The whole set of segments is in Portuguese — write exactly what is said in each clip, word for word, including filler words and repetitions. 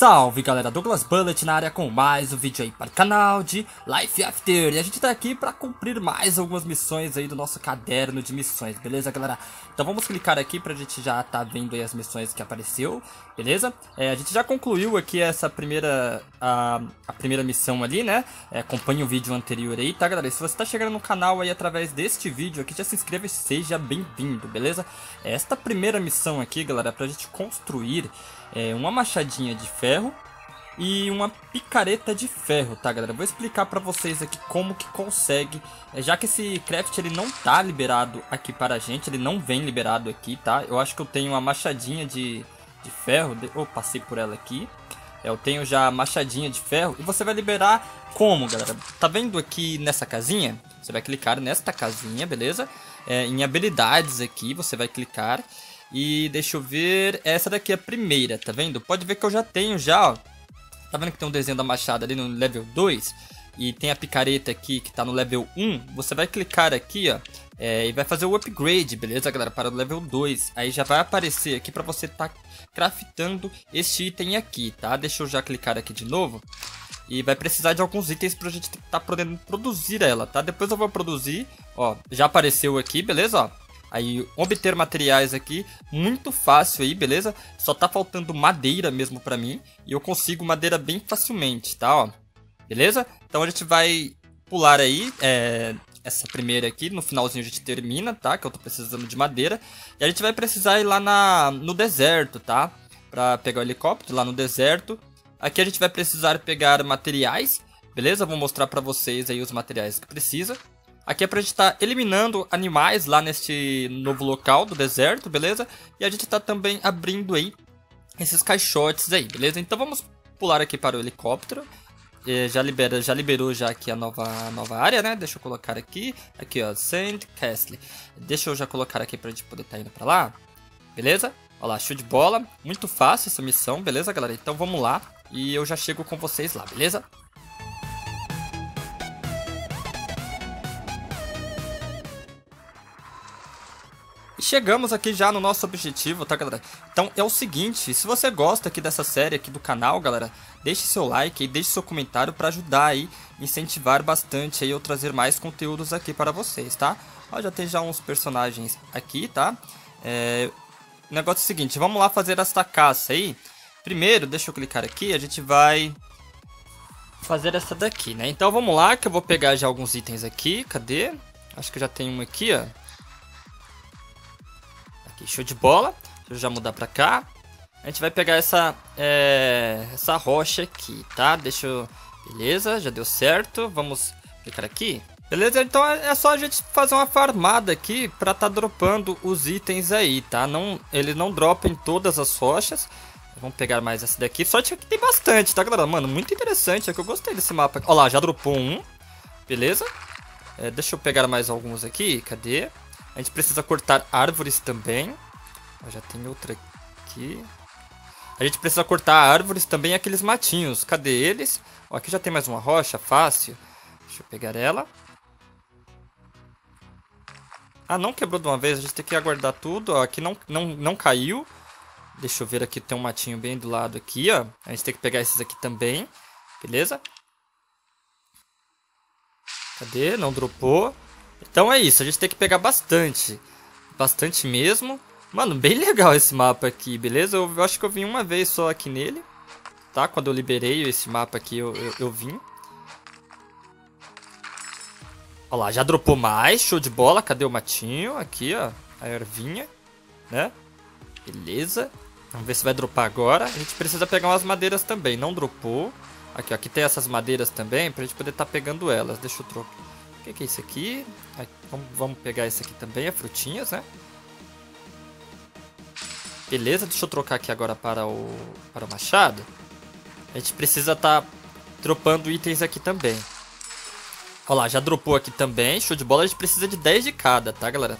Salve galera, Douglas Bullet na área com mais um vídeo aí para o canal de Life After. E a gente tá aqui para cumprir mais algumas missões aí do nosso caderno de missões, beleza galera? Então vamos clicar aqui pra gente já tá vendo aí as missões que apareceu, beleza? É, a gente já concluiu aqui essa primeira, a, a primeira missão ali, né? É, acompanhe o vídeo anterior aí, tá galera? E se você tá chegando no canal aí através deste vídeo aqui, já se inscreva e seja bem-vindo, beleza? Esta primeira missão aqui, galera, é pra gente construir é, uma machadinha de ferro e uma picareta de ferro, tá galera? Vou explicar pra vocês aqui como que consegue, já que esse craft ele não tá liberado aqui para a gente, ele não vem liberado aqui, tá? Eu acho que eu tenho uma machadinha de, de ferro, de... oh, passei por ela aqui. Eu tenho já a machadinha de ferro e você vai liberar como, galera? Tá vendo aqui nessa casinha? Você vai clicar nesta casinha, beleza? É, em habilidades aqui, você vai clicar e deixa eu ver, essa daqui é a primeira, tá vendo? Pode ver que eu já tenho já, ó. Tá vendo que tem um desenho da machada ali no level dois? E tem a picareta aqui que tá no level um. Você vai clicar aqui, ó. É, e vai fazer o upgrade, beleza, galera? Para o level dois. Aí já vai aparecer aqui pra você tá craftando este item aqui, tá? Deixa eu já clicar aqui de novo. E vai precisar de alguns itens pra gente tá podendo produzir ela, tá? Depois eu vou produzir. Ó, já apareceu aqui, beleza? Ó. Aí, obter materiais aqui, muito fácil aí, beleza? Só tá faltando madeira mesmo pra mim. E eu consigo madeira bem facilmente, tá? Ó, beleza? Então a gente vai pular aí, é, essa primeira aqui. No finalzinho a gente termina, tá? Que eu tô precisando de madeira. E a gente vai precisar ir lá na, no deserto, tá? Pra pegar o helicóptero lá no deserto. Aqui a gente vai precisar pegar materiais, beleza? Vou mostrar pra vocês aí os materiais que precisa. Aqui é pra gente estar tá eliminando animais lá neste novo local do deserto, beleza? E a gente tá também abrindo aí esses caixotes aí, beleza? Então vamos pular aqui para o helicóptero. E já, libera, já liberou já aqui a nova, nova área, né? Deixa eu colocar aqui. Aqui, ó, Sand Castle. Deixa eu já colocar aqui pra gente poder estar tá indo pra lá. Beleza? Olha lá, show de bola. Muito fácil essa missão, beleza, galera? Então vamos lá. E eu já chego com vocês lá, beleza? Chegamos aqui já no nosso objetivo, tá galera? Então é o seguinte, se você gosta aqui dessa série aqui do canal, galera, deixe seu like e deixe seu comentário para ajudar aí, incentivar bastante aí eu trazer mais conteúdos aqui para vocês, tá? Ó, já tem já uns personagens aqui, tá? É... O negócio é o seguinte, vamos lá fazer essa caça aí. Primeiro, deixa eu clicar aqui, a gente vai fazer essa daqui, né? Então vamos lá, que eu vou pegar já alguns itens aqui, cadê? Acho que já tem um aqui, ó. Aqui, show de bola. Deixa eu já mudar pra cá. A gente vai pegar essa, é, essa rocha aqui, tá? Deixa eu... Beleza, já deu certo. Vamos clicar aqui. Beleza, então é só a gente fazer uma farmada aqui pra tá dropando os itens aí, tá? Não, ele não dropa em todas as rochas. Vamos pegar mais essa daqui. Sorte que tem bastante, tá, galera? Mano, muito interessante. É que eu gostei desse mapa aqui. Ó lá, já dropou um. Beleza. É, deixa eu pegar mais alguns aqui. Cadê? A gente precisa cortar árvores também. Ó, já tem outra aqui. A gente precisa cortar árvores também, aqueles matinhos. Cadê eles? Ó, aqui já tem mais uma rocha, fácil. Deixa eu pegar ela. Ah, não quebrou de uma vez. A gente tem que aguardar tudo. Ó, aqui não, não, não caiu. Deixa eu ver aqui, tem um matinho bem do lado aqui, ó. A gente tem que pegar esses aqui também. Beleza? Cadê? Não dropou. Então é isso, a gente tem que pegar bastante. Bastante mesmo. Mano, bem legal esse mapa aqui, beleza? Eu, eu acho que eu vim uma vez só aqui nele. Tá? Quando eu liberei esse mapa aqui, eu, eu, eu vim. Olha lá, já dropou mais. Show de bola. Cadê o matinho? Aqui, ó. A ervinha. Né? Beleza. Vamos ver se vai dropar agora. A gente precisa pegar umas madeiras também. Não dropou. Aqui, ó. Aqui tem essas madeiras também, pra gente poder estar tá pegando elas. Deixa eu trocar. O que, que é isso aqui? Aqui vamos, vamos pegar esse aqui também, as frutinhas, né? Beleza, deixa eu trocar aqui agora para o, para o machado. A gente precisa estar tá dropando itens aqui também. Olha lá, já dropou aqui também, show de bola. A gente precisa de dez de cada, tá, galera?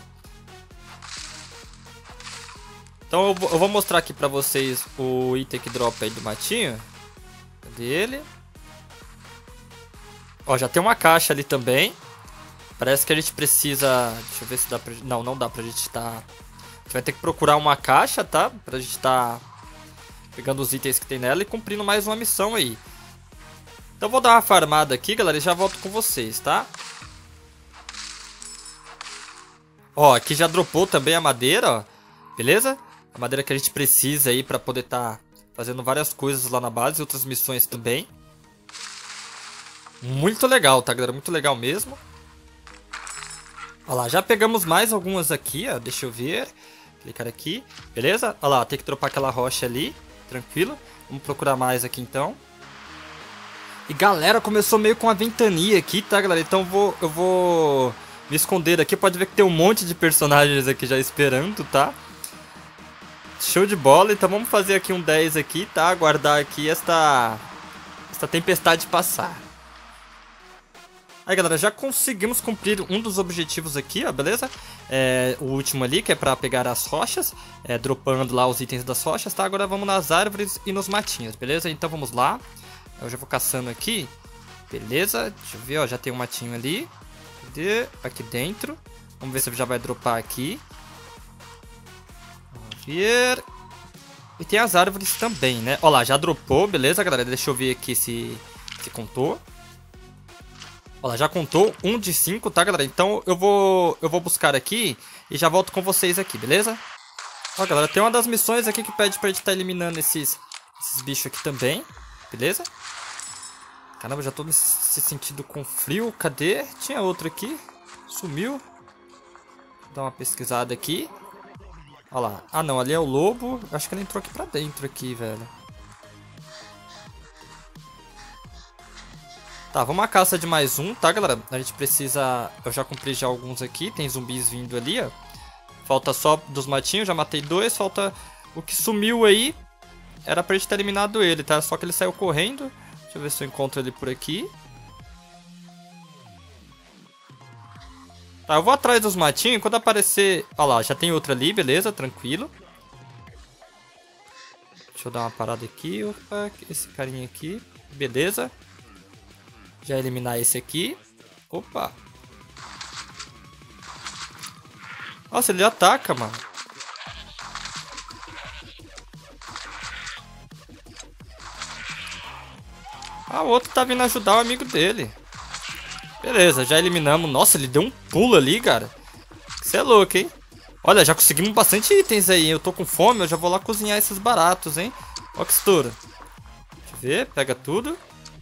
Então eu vou, eu vou mostrar aqui pra vocês o item que dropa aí do matinho. Cadê ele? Ó, já tem uma caixa ali também. Parece que a gente precisa... Deixa eu ver se dá pra... Não, não dá pra gente estar... Tá... A gente vai ter que procurar uma caixa, tá? Pra gente estar... Tá Pegando os itens que tem nela e cumprindo mais uma missão aí. Então vou dar uma farmada aqui, galera, e já volto com vocês, tá? Ó, aqui já dropou também a madeira, ó. Beleza? A madeira que a gente precisa aí pra poder tá fazendo várias coisas lá na base e outras missões também. Muito legal, tá, galera? Muito legal mesmo. Olha lá, já pegamos mais algumas aqui, ó. Deixa eu ver. Clicar aqui. Beleza? Olha lá, tem que dropar aquela rocha ali. Tranquilo. Vamos procurar mais aqui, então. E, galera, começou meio com uma ventania aqui, tá, galera? Então eu vou, eu vou me esconder aqui. Pode ver que tem um monte de personagens aqui já esperando, tá? Show de bola. Então vamos fazer aqui um dez aqui, tá? Aguardar aqui esta, esta tempestade passar. Aí, galera, já conseguimos cumprir um dos objetivos aqui, ó, beleza? É, o último ali, que é pra pegar as rochas, é, dropando lá os itens das rochas, tá? Agora vamos nas árvores e nos matinhos, beleza? Então vamos lá. Eu já vou caçando aqui, beleza? Deixa eu ver, ó, já tem um matinho ali. Cadê? Aqui dentro. Vamos ver se já vai dropar aqui. Vamos ver. E tem as árvores também, né? Ó lá, já dropou, beleza, galera? Deixa eu ver aqui se, se contou. Olha, já contou um de cinco, tá, galera? Então eu vou eu vou buscar aqui e já volto com vocês aqui, beleza? Ó, galera, tem uma das missões aqui que pede pra gente estar eliminando esses, esses bichos aqui também, beleza? Caramba, já tô me se sentindo com frio. Cadê? Tinha outro aqui. Sumiu. Vou dar uma pesquisada aqui. Olha lá. Ah, não, ali é o lobo. Acho que ele entrou aqui pra dentro aqui, velho. Tá, vamos à caça de mais um, tá, galera? A gente precisa... Eu já cumpri já alguns aqui. Tem zumbis vindo ali, ó. Falta só dos matinhos. Já matei dois. Falta o que sumiu aí. Era pra gente ter eliminado ele, tá? Só que ele saiu correndo. Deixa eu ver se eu encontro ele por aqui. Tá, eu vou atrás dos matinhos. Quando aparecer... Olha lá, já tem outro ali, beleza? Tranquilo. Deixa eu dar uma parada aqui. Opa, esse carinha aqui. Beleza. Já eliminar esse aqui. Opa. Nossa, ele ataca, mano. Ah, o outro tá vindo ajudar o amigo dele. Beleza, já eliminamos. Nossa, ele deu um pulo ali, cara. Você é louco, hein? Olha, já conseguimos bastante itens aí. Eu tô com fome, eu já vou lá cozinhar esses baratos, hein? Ó que estoura. Deixa eu ver, pega tudo.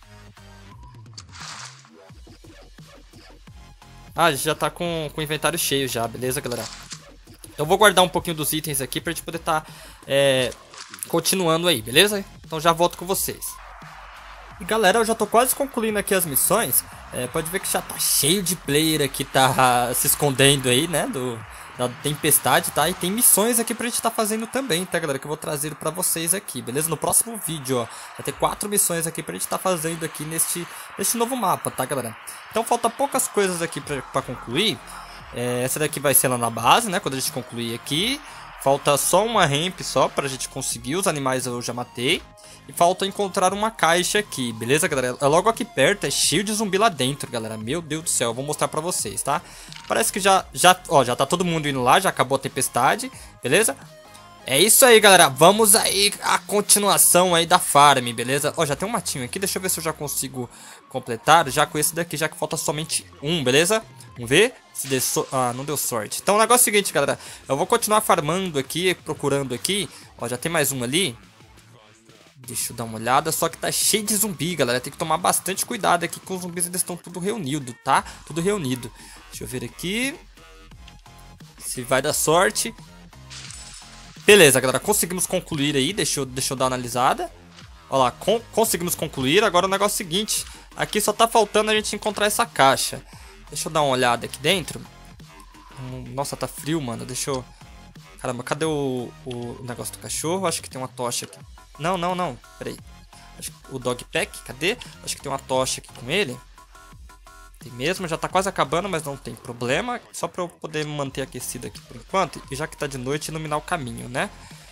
Ah, a gente já tá com, com o inventário cheio já, beleza, galera? Então eu vou guardar um pouquinho dos itens aqui pra gente poder tá é, continuando aí, beleza? Então já volto com vocês. E galera, eu já tô quase concluindo aqui as missões. É, pode ver que já tá cheio de player aqui, tá se escondendo aí, né, do, da tempestade, tá? E tem missões aqui pra gente tá fazendo também, tá, galera? Que eu vou trazer pra vocês aqui, beleza? No próximo vídeo, ó, vai ter quatro missões aqui pra gente tá fazendo aqui neste, neste novo mapa, tá, galera? Então falta poucas coisas aqui pra, pra concluir. É, essa daqui vai ser lá na base, né, quando a gente concluir aqui. Falta só uma ramp só pra gente conseguir, os animais eu já matei. E falta encontrar uma caixa aqui, beleza, galera? É logo aqui perto, é cheio de zumbi lá dentro, galera. Meu Deus do céu, eu vou mostrar pra vocês, tá? Parece que já, já, ó, já tá todo mundo indo lá, já acabou a tempestade, beleza? É isso aí, galera. Vamos aí a continuação aí da farm, beleza? Ó, já tem um matinho aqui, deixa eu ver se eu já consigo completar já com esse daqui, já que falta somente um, beleza? Vamos ver se deu so... Ah, não deu sorte. Então o negócio é o seguinte, galera. Eu vou continuar farmando aqui, procurando aqui. Ó, já tem mais um ali. Deixa eu dar uma olhada, só que tá cheio de zumbi, galera. Tem que tomar bastante cuidado aqui com os zumbis, eles estão tudo reunido, tá? Tudo reunido. Deixa eu ver aqui. Se vai dar sorte. Beleza, galera, conseguimos concluir aí. Deixa eu, deixa eu dar uma analisada. Olha lá, con conseguimos concluir. Agora o negócio é o seguinte. Aqui só tá faltando a gente encontrar essa caixa. Deixa eu dar uma olhada aqui dentro. Hum, nossa, tá frio, mano. Deixa eu... Caramba, cadê o, o negócio do cachorro? Acho que tem uma tocha aqui. Não, não, não. Peraí. Acho que o dog pack, cadê? Acho que tem uma tocha aqui com ele. Tem mesmo, já tá quase acabando, mas não tem problema. Só pra eu poder manter aquecido aqui por enquanto. E já que tá de noite, iluminar o caminho, né?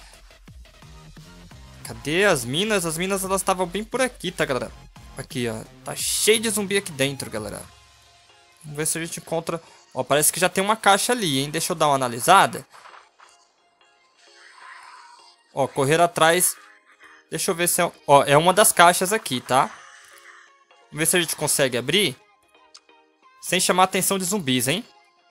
Cadê as minas? As minas, elas estavam bem por aqui, tá, galera? Aqui, ó. Tá cheio de zumbi aqui dentro, galera. Vamos ver se a gente encontra... Ó, parece que já tem uma caixa ali, hein? Deixa eu dar uma analisada. Ó, correr atrás Deixa eu ver se é... Ó, é uma das caixas aqui, tá? Vamos ver se a gente consegue abrir. Sem chamar a atenção de zumbis, hein?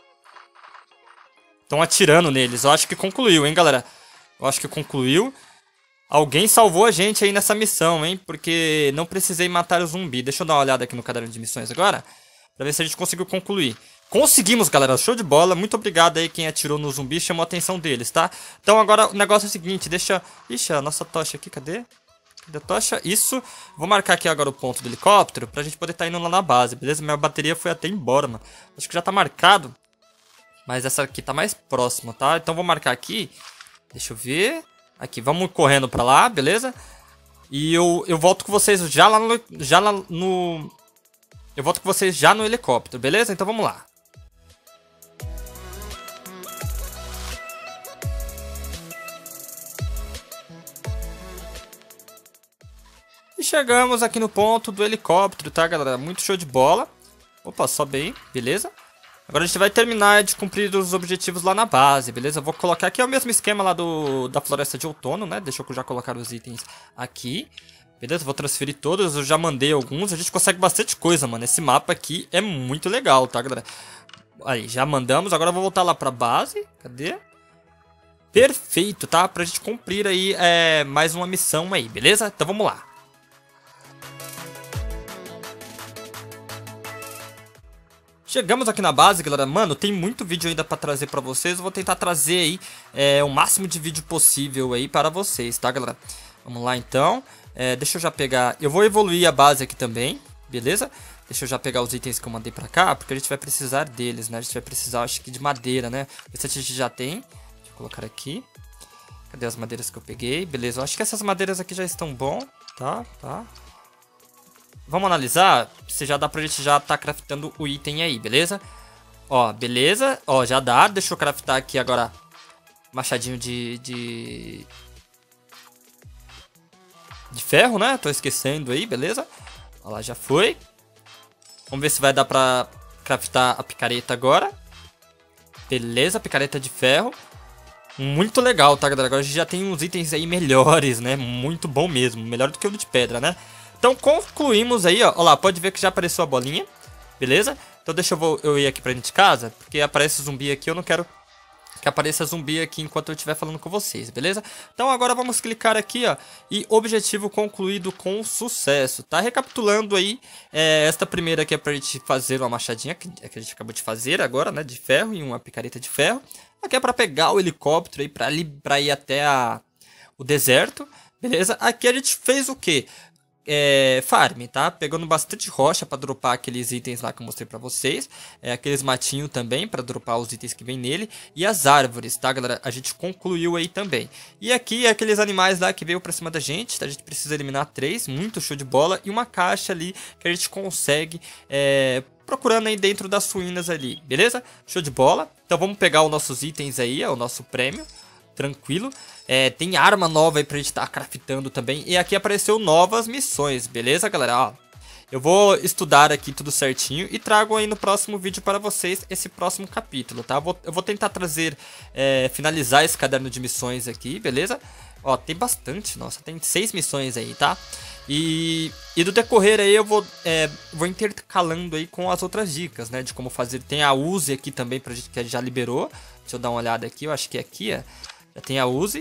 Estão atirando neles. Eu acho que concluiu, hein, galera? Eu acho que concluiu. Alguém salvou a gente aí nessa missão, hein? Porque não precisei matar o zumbi. Deixa eu dar uma olhada aqui no caderno de missões agora. Pra ver se a gente conseguiu concluir. Conseguimos, galera. Show de bola. Muito obrigado aí quem atirou no zumbi. Chamou a atenção deles, tá? Então agora o negócio é o seguinte. Deixa... Ixi, a nossa tocha aqui. Cadê? Cadê a tocha? Isso. Vou marcar aqui agora o ponto do helicóptero. Pra gente poder estar indo lá na base, beleza? Minha bateria foi até embora, mano. Acho que já tá marcado. Mas essa aqui tá mais próxima, tá? Então vou marcar aqui. Deixa eu ver. Aqui, vamos correndo pra lá, beleza? E eu, eu volto com vocês já lá no... Já lá no... Eu volto com vocês já no helicóptero, beleza? Então vamos lá. E chegamos aqui no ponto do helicóptero, tá, galera? Muito show de bola. Opa, sobe aí, beleza? Agora a gente vai terminar de cumprir os objetivos lá na base, beleza? Eu vou colocar aqui é o mesmo esquema lá do, da floresta de outono, né? Deixa eu já colocar os itens aqui. Beleza? Vou transferir todos, eu já mandei alguns. A gente consegue bastante coisa, mano. Esse mapa aqui é muito legal, tá, galera? Aí, já mandamos. Agora eu vou voltar lá pra base. Cadê? Perfeito, tá? Pra gente cumprir aí é, mais uma missão aí, beleza? Então vamos lá. Chegamos aqui na base, galera. Mano, tem muito vídeo ainda pra trazer pra vocês. Eu vou tentar trazer aí é, o máximo de vídeo possível aí para vocês, tá, galera? Vamos lá, então. É, deixa eu já pegar... Eu vou evoluir a base aqui também, beleza? Deixa eu já pegar os itens que eu mandei pra cá, porque a gente vai precisar deles, né? A gente vai precisar, acho que, de madeira, né? Esse a gente já tem. Deixa eu colocar aqui. Cadê as madeiras que eu peguei? Beleza, eu acho que essas madeiras aqui já estão bom, tá? Tá. Vamos analisar se já dá pra gente já tá craftando o item aí, beleza? Ó, beleza. Ó, já dá. Deixa eu craftar aqui agora machadinho de... De, de ferro, né? Tô esquecendo aí, beleza? Ó lá, já foi. Vamos ver se vai dar pra craftar a picareta agora. Beleza, picareta de ferro. Muito legal, tá, galera? Agora a gente já tem uns itens aí melhores, né? Muito bom mesmo. Melhor do que o de pedra, né? Então concluímos aí, ó. Olha lá, pode ver que já apareceu a bolinha. Beleza? Então deixa eu, vou, eu ir aqui pra dentro de casa. Porque aparece zumbi aqui, eu não quero que apareça zumbi aqui enquanto eu estiver falando com vocês, beleza? Então agora vamos clicar aqui, ó. E objetivo concluído com sucesso, tá? Recapitulando aí, é, esta primeira aqui é pra gente fazer uma machadinha que, que a gente acabou de fazer agora, né? De ferro e uma picareta de ferro. Aqui é pra pegar o helicóptero aí pra, ali, pra ir até a, o deserto, beleza? Aqui a gente fez o quê? É, farm, tá? Pegando bastante rocha para dropar aqueles itens lá que eu mostrei para vocês. É, aqueles matinhos também para dropar os itens que vem nele. E as árvores, tá, galera? A gente concluiu aí também. E aqui aqueles animais lá que veio para cima da gente, tá? A gente precisa eliminar três, muito show de bola. E uma caixa ali que a gente consegue é, procurando aí dentro das ruínas ali, beleza? Show de bola. Então vamos pegar os nossos itens aí, é o nosso prêmio. Tranquilo. É, tem arma nova aí pra gente estar tá craftando também. E aqui apareceu novas missões, beleza, galera? Ó, eu vou estudar aqui tudo certinho e trago aí no próximo vídeo para vocês esse próximo capítulo, tá? Eu vou, eu vou tentar trazer, é, finalizar esse caderno de missões aqui, beleza? Ó, tem bastante, nossa, tem seis missões aí, tá? E, e do decorrer aí eu vou, é, vou intercalando aí com as outras dicas, né? De como fazer. Tem a Uzi aqui também pra gente, que a gente já liberou. Deixa eu dar uma olhada aqui, eu acho que é aqui, ó. Já tem a Uzi.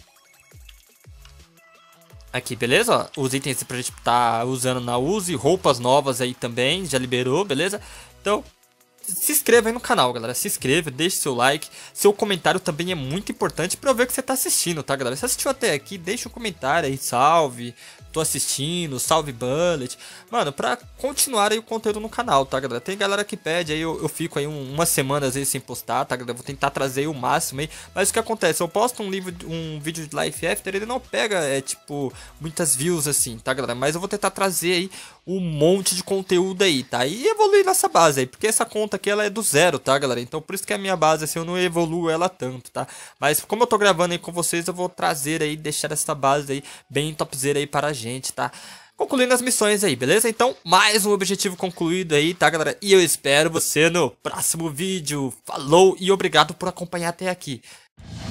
Aqui, beleza? Ó, os itens pra gente tá usando na Uzi. Roupas novas aí também, já liberou, beleza? Então, se inscreva aí no canal, galera. Se inscreva, deixe seu like. Seu comentário também é muito importante pra eu ver que você tá assistindo, tá, galera? Se assistiu até aqui, deixa um comentário aí, salve. Tô assistindo, salve Bullet. Mano, pra continuar aí o conteúdo no canal, tá, galera? Tem galera que pede aí, eu, eu fico aí um, uma semana às vezes sem postar, tá, galera? Vou tentar trazer aí o máximo aí. Mas o que acontece? Eu posto um, livro, um vídeo de Life After, ele não pega, é, tipo, muitas views assim, tá, galera? Mas eu vou tentar trazer aí um monte de conteúdo aí, tá? E evoluir nessa base aí, porque essa conta aqui, ela é do zero, tá, galera? Então por isso que a minha base, assim, eu não evoluo ela tanto, tá? Mas como eu tô gravando aí com vocês, eu vou trazer aí, deixar essa base aí bem topzera aí para a gente. Gente, tá? Concluindo as missões aí, beleza? Então, mais um objetivo concluído aí, tá, galera? E eu espero você no próximo vídeo. Falou e obrigado por acompanhar até aqui.